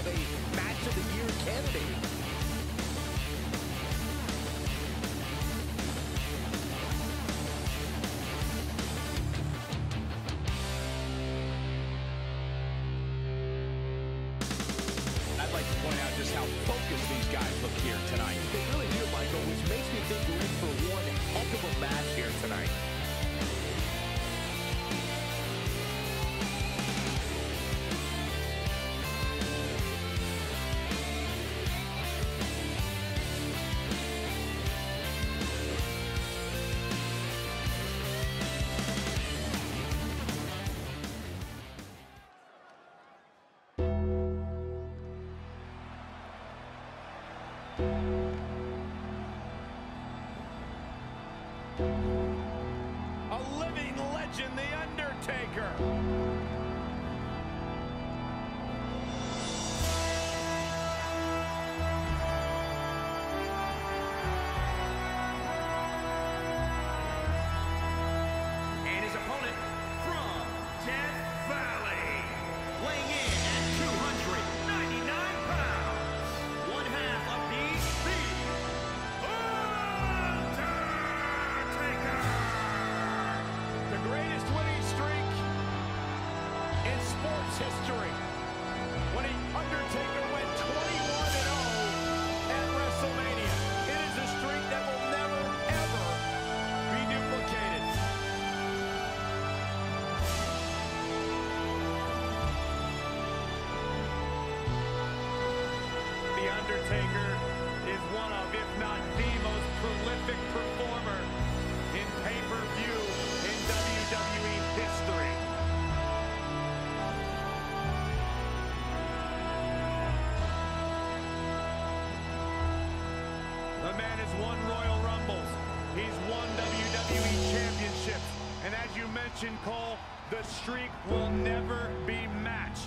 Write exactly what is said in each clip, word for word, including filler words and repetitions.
of a Match of the Year candidate. I'd like to point out just how focused these guys look here tonight. They really do, Michael, which makes me think we're in for one heck of a match here tonight. A living legend, The Undertaker. And his opponent from Death Valley, weighing in at two hundred ninety-nine pounds, one half of the The greatest winning streak in sports history. When The Undertaker went twenty-one and oh at WrestleMania. It is a streak that will never, ever be duplicated. The Undertaker is one of, if not the most prolific performer in pay-per-view in W W E history. The man has won Royal Rumbles. He's won W W E championships. And as you mentioned, Cole, the streak will never be matched.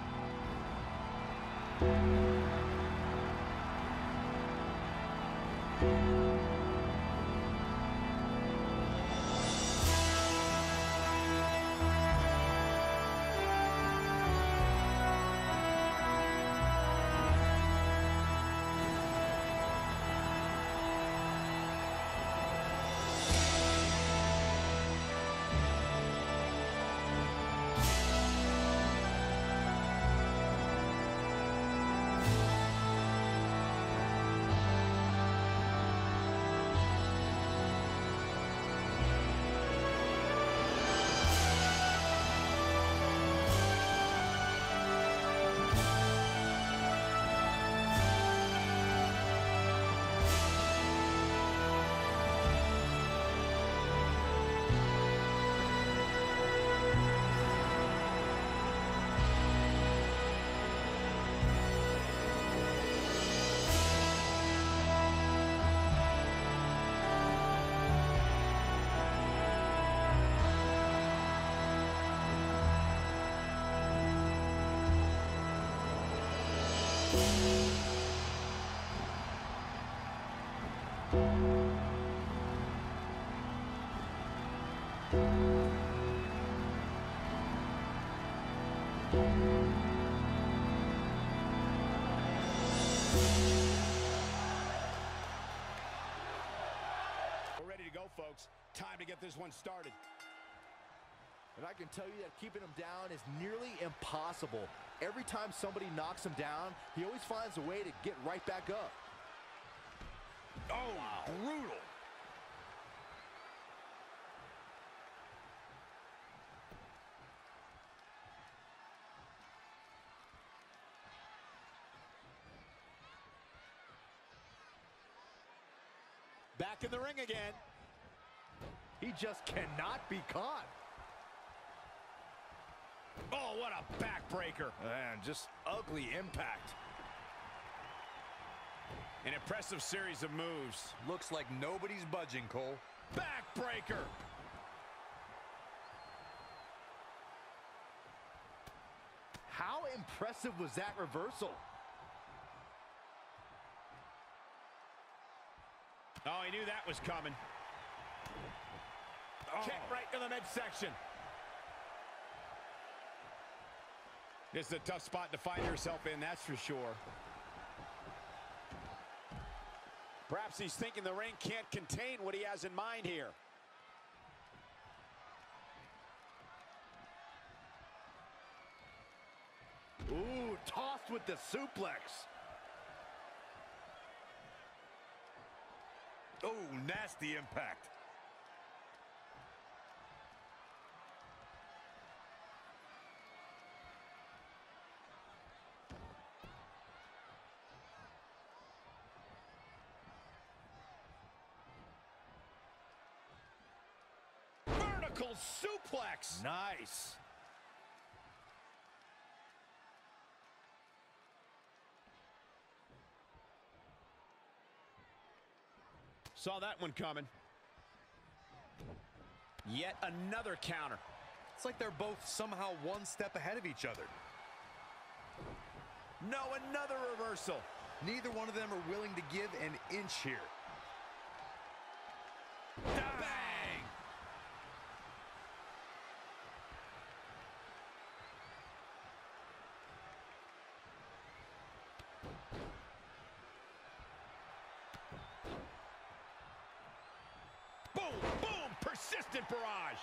We're ready to go, folks. Time to get this one started. And I can tell you that keeping him down is nearly impossible. Every time somebody knocks him down, he always finds a way to get right back up. Oh, wow. Brutal. Back in the ring again. He just cannot be caught. Oh, what a backbreaker. And just ugly impact. An impressive series of moves. Looks like nobody's budging, Cole. Backbreaker. How impressive was that reversal? Oh, he knew that was coming. Oh. Kick right to the midsection. This is a tough spot to find yourself in, that's for sure. Perhaps he's thinking the ring can't contain what he has in mind here. Ooh, tossed with the suplex. Oh, nasty impact. Vertical suplex. Nice. Saw that one coming. Yet another counter. It's like they're both somehow one step ahead of each other. No, another reversal. Neither one of them are willing to give an inch here. Bang! Boom, boom, persistent barrage.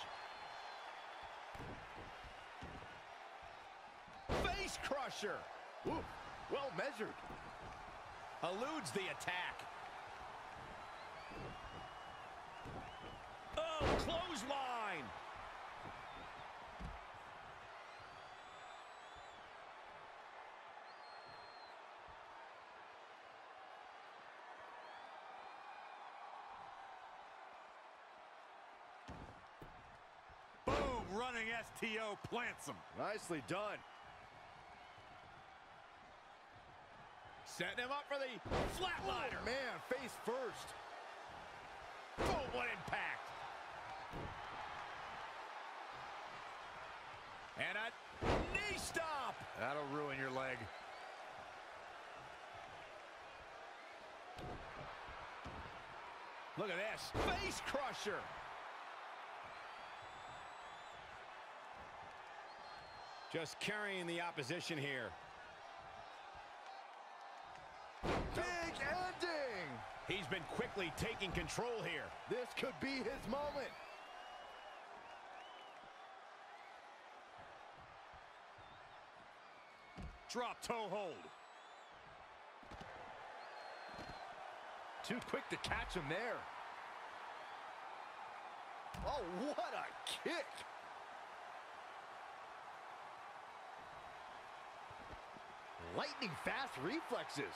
Face crusher. Ooh, well measured. Eludes the attack. Oh, clothesline. Boom, running S T O plants him. Nicely done. Setting him up for the flatliner. Oh, man, face first. Boom, what impact. And a knee stop. That'll ruin your leg. Look at this. Face crusher. Just carrying the opposition here. Big ending. He's been quickly taking control here. This could be his moment. Drop toe hold. Too quick to catch him there. Oh, what a kick. Lightning fast reflexes.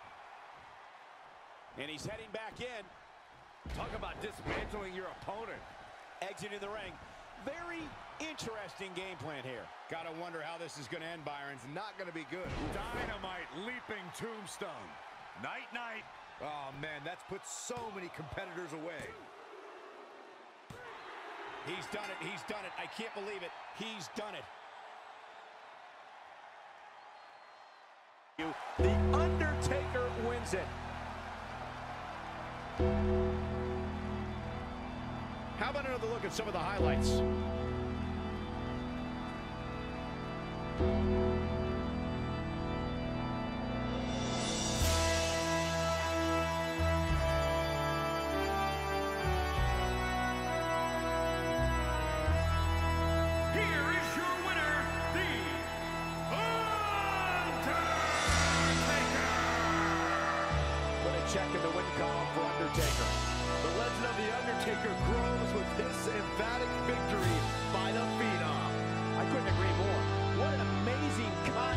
And he's heading back in. Talk about dismantling your opponent. Exiting the ring. Very interesting game plan here. Gotta wonder how this is gonna end, Byron. It's not going to be good. Dynamite leaping tombstone. Night, night. Oh, man, that's put so many competitors away. He's done it. He's done it. I can't believe it. He's done it. The Undertaker wins it. How about another look at some of the highlights? Check in the win column for Undertaker. The legend of The Undertaker grows with this emphatic victory by the Phenom. I couldn't agree more. What an amazing